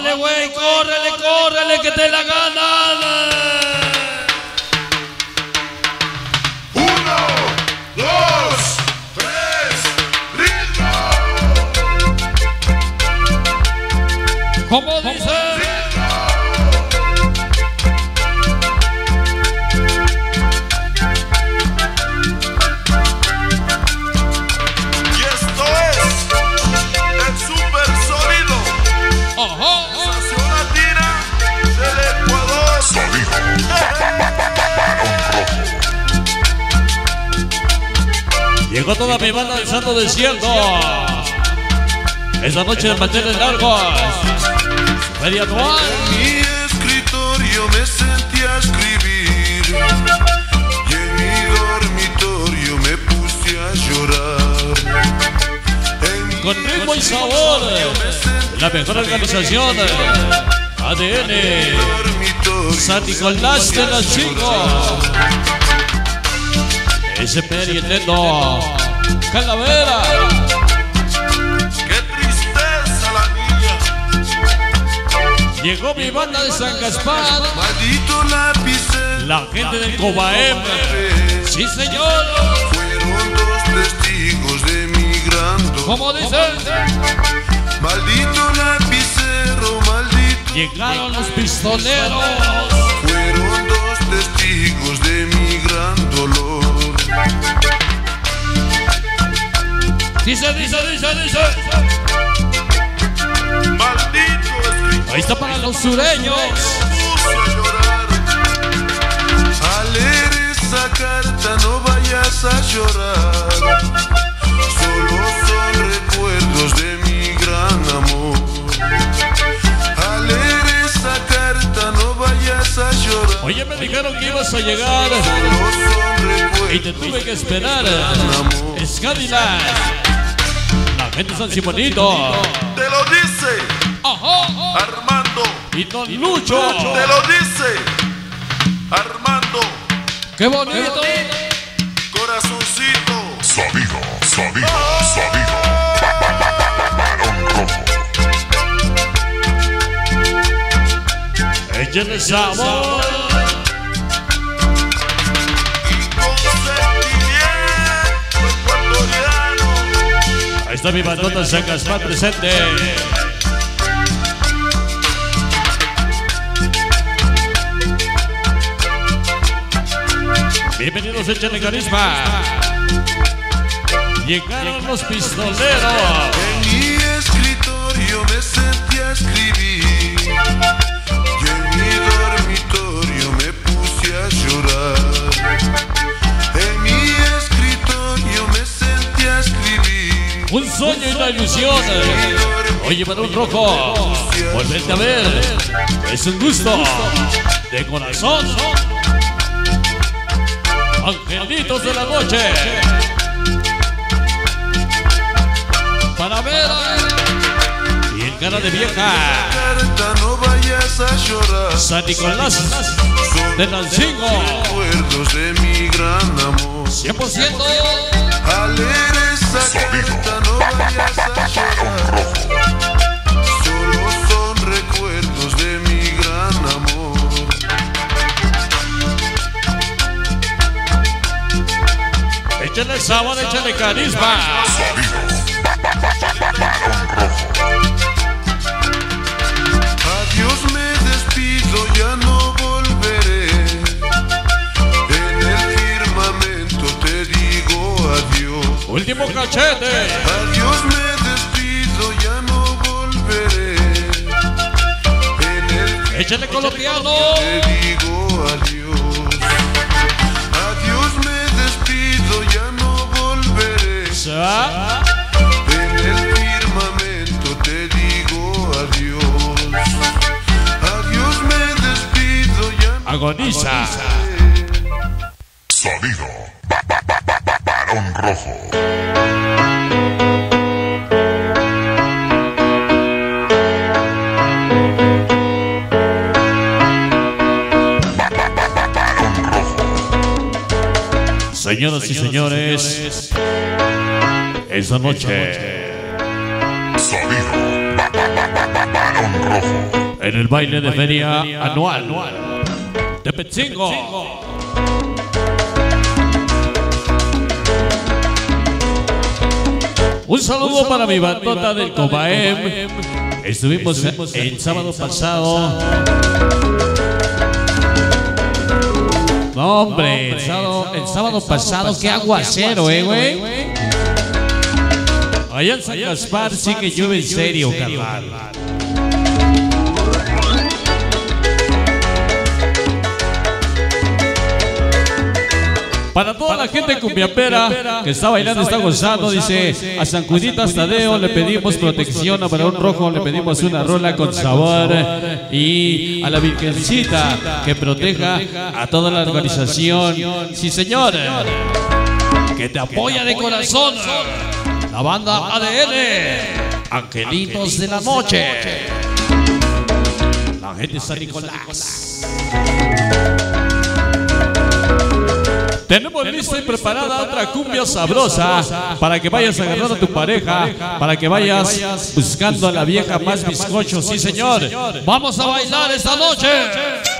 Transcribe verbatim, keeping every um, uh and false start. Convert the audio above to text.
Ándale, güey, córrele, córrele, que te la ganan. Uno, dos, tres, ritmo. ¿Cómo dice? Llegó toda mi banda del Santo Desierto. Esta noche de mantener largos. Feria anual. En mi escritorio me sentí a escribir y en mi dormitorio me puse a llorar. En Con ritmo y sabor. La mejor organización. A D N. San Nicolás de los Chicos. Ese Peri Nendo Calavera. ¡Qué tristeza la niña! Llegó mi banda de San Gaspar. Maldito lapicero. La gente del Cobaem. Sí, señor. Fueron dos testigos de mi gran dolor. ¿Cómo dicen? Maldito lapicero, maldito. Llegaron los pistoleros. Fueron dos testigos de mi gran dolor. Dice, dice, dice, dice. Maldito escritor. Ahí está para los sureños. Puse a llorar. Al leer esa carta no vayas a llorar. Solo son recuerdos de mi gran amor. Al leer esa carta no vayas a llorar. Oye, me dijeron que ibas a llegar Solo son recuerdos y te tuve que esperar. de mi gran amor. Es Cadillac. La gente de San Simonito. Te lo dice Ajá. Armando. Y Don Lucho. Te lo dice Armando. ¡Qué bonito! Corazoncito. Sonido, sonido, sonido. Barón rojo. Échenle sabor. Y con sentimiento ecuatoriano. Ahí está mi bandota San Gaspar presente. Bienvenidos, échenle carisma. Llegaron los pistoleros. En mi escritorio me sentí a escribir y en mi dormitorio me puse a llorar. En mi escritorio me sentí a escribir. Un sueño y una ilusión. Oye, Barón Rojo, volverte a ver. Es un gusto de corazón. Angelitos de la noche. Para ver. Y en cara de vieja. Carta, no vayas a llorar. San Nicolás de Nancingo. Recuerdos de mi gran amor. cien por ciento. Al leer esa carta no vayas a llorar. Solo son recuerdos de mi gran amor. Échale sabor, échale carisma. Adiós, me despido, ya no volveré. En el firmamento te digo adiós. Último cachete. Adiós, me despido, ya no volveré. En el Échale colombiano. te digo adiós. Adiós, me despido, ya no volveré. Se va. En el firmamento te digo adiós. Adiós, me despido, ya no Agoniza. Sonido. Ba- ba- ba- ba- ba- Barón rojo. Ba- ba- ba- ba- Barón rojo. Señoras y señores, esa noche. Sonido. Ba- ba- ba- ba- ba- Barón rojo. en el baile de feria anual de Petzingo. Un saludo para mi bandota del Cobaem. Estuvimos el sábado pasado. No, hombre, el sábado, el sábado pasado, qué aguacero, eh, güey. Allá en San Gaspar sí que llueve en serio, carnal. Para toda la gente cumbiapera que está bailando, está gozando, dice a San Juditas Tadeo le pedimos protección, a Barón Rojo le pedimos una rola con sabor y a la Virgencita que proteja a toda la organización. Sí, señor, que te apoya de corazón la banda A D N, Angelitos de la Noche, la gente de San Nicolás. Tenemos lista y preparada otra cumbia sabrosa para que vayas agarrando a tu pareja, para que vayas buscando a la vieja más bizcocho. Sí, señor. Vamos a bailar esta noche.